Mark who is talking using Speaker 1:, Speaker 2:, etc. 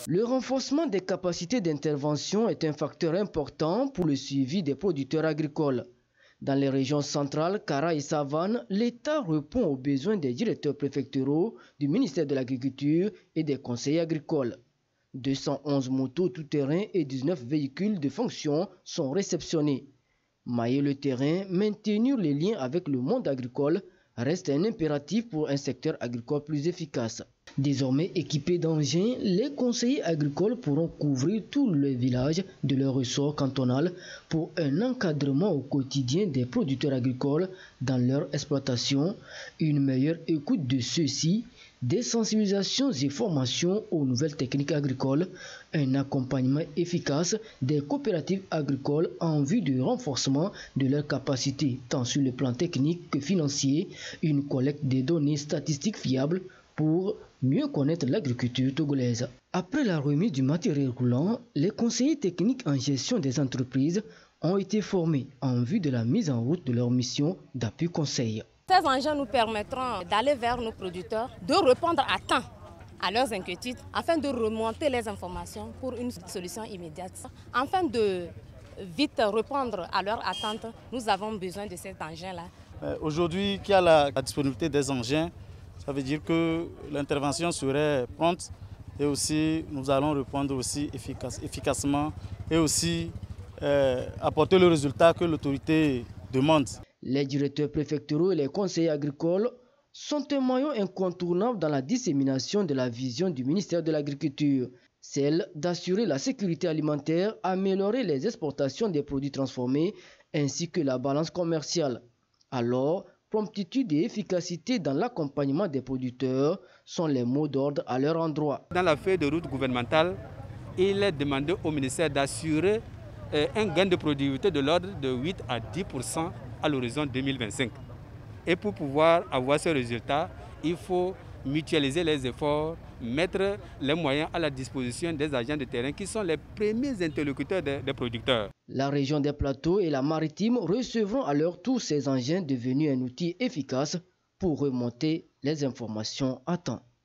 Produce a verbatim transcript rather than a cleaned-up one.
Speaker 1: Le renforcement des capacités d'intervention est un facteur important pour le suivi des producteurs agricoles. Dans les régions centrales, Kara et Savane, l'État répond aux besoins des directeurs préfectoraux du ministère de l'Agriculture et des conseillers agricoles. deux cent onze motos tout-terrain et dix-neuf véhicules de fonction sont réceptionnés. Mailler le terrain, maintenir les liens avec le monde agricole reste un impératif pour un secteur agricole plus efficace. Désormais équipés d'engins, les conseillers agricoles pourront couvrir tout le village de leur ressort cantonal pour un encadrement au quotidien des producteurs agricoles dans leur exploitation, une meilleure écoute de ceux-ci, des sensibilisations et formations aux nouvelles techniques agricoles, un accompagnement efficace des coopératives agricoles en vue du renforcement de leurs capacités tant sur le plan technique que financier, une collecte des données statistiques fiables pour mieux connaître l'agriculture togolaise. Après la remise du matériel roulant, les conseillers techniques en gestion des entreprises ont été formés en vue de la mise en route de leur mission d'appui conseil.
Speaker 2: Ces engins nous permettront d'aller vers nos producteurs, de répondre à temps à leurs inquiétudes afin de remonter les informations pour une solution immédiate. Afin de vite répondre à leurs attentes, nous avons besoin de cet engin-là.
Speaker 3: Aujourd'hui, qu'il y a la, la disponibilité des engins, ça veut dire que l'intervention serait prompte et aussi nous allons répondre aussi efficace, efficacement et aussi euh, apporter le résultat que l'autorité demande.
Speaker 1: Les directeurs préfectoraux et les conseillers agricoles sont un maillon incontournable dans la dissémination de la vision du ministère de l'Agriculture, celle d'assurer la sécurité alimentaire, améliorer les exportations des produits transformés ainsi que la balance commerciale. Alors, promptitude et efficacité dans l'accompagnement des producteurs sont les mots d'ordre à leur endroit.
Speaker 4: Dans la feuille de route gouvernementale, il est demandé au ministère d'assurer un gain de productivité de l'ordre de huit à dix pour cent à l'horizon deux mille vingt-cinq. Et pour pouvoir avoir ce résultat, il faut mutualiser les efforts, mettre les moyens à la disposition des agents de terrain qui sont les premiers interlocuteurs des, des producteurs.
Speaker 1: La région des Plateaux et la Maritime recevront à leur tour ces engins devenus un outil efficace pour remonter les informations à temps.